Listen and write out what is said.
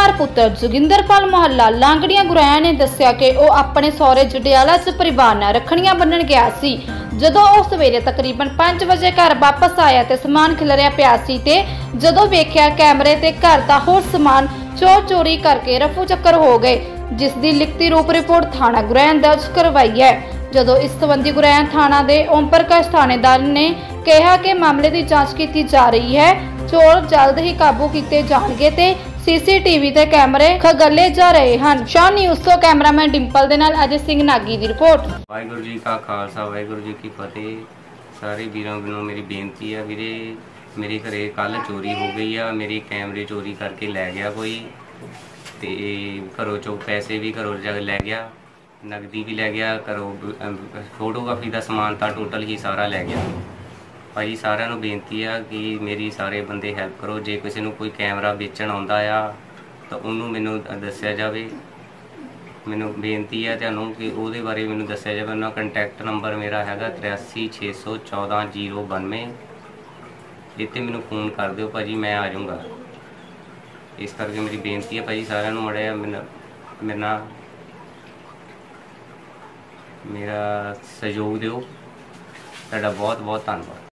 पत्रकार पुत्र जोगिंदरपाल मोहल्ला लांगड़िया गुराया ने दस्सिया कि वो अपने सौरे जडियाला च परिवार नाल रखड़ियां बन्नण गया सी। जदों वो सवेरे तकरीबन 5 बजे घर वापस आया ते समान खिलरिया पिया सी ते जदों वेख्या कैमरे ते घर दा होर समान चोर चोरी करके रफू चक्कर हो गए, जिस दी लिखती रूप रिपोर्ट थाना गुराया दर्ज करवाई है। जदों इस संबंधी गुराया थाना दे ओम प्रकाश थानेदार ने कहा कि मामले की जांच की जा रही है, चोर जल्द ही काबू किए जाएंगे ते सीसीटीवी ते कैमरे खगले जा रहे हैं। शाह न्यूज़ तो कैमरामैन डिंपल दे नाल अजय सिंह नागी दी रिपोर्ट। वाहिगुरू जी का खालसा वाहिगुरू जी की फतेह। सारे वीरों को मेरी बेनती है वीरे, मेरे घरे कल चोरी हो गई है, मेरे कैमरे चोरी करके लै गया कोई ते घरों चो पैसे भी घरों लै गया, नगदी भी लै गया, घरों फोटोग्राफी का समान था टोटल ही सारा लै गया। भाई सारिਆਂ ਨੂੰ बेनती है कि मेरी सारे बंदे हैल्प करो, जे किसी को कोई कैमरा बेचण आउंदा आ तो उन्होंने मैनू दस्सिया जाए। मैनू बेनती है तुहानू कि उहदे बारे मैनू दस्सिया जाए। उन्होंने कंटैक्ट नंबर मेरा हैगा 83614092। इत्थे मैनू फोन कर दिओ भाजी, मैं आ जाऊँगा। इस करके मेरी बेनती है भाजी सारिਆਂ ਨੂੰ मड़िया मेरे नाल मेरा सहयोग दिओ। तुहाडा बहुत बहुत धन्नवाद।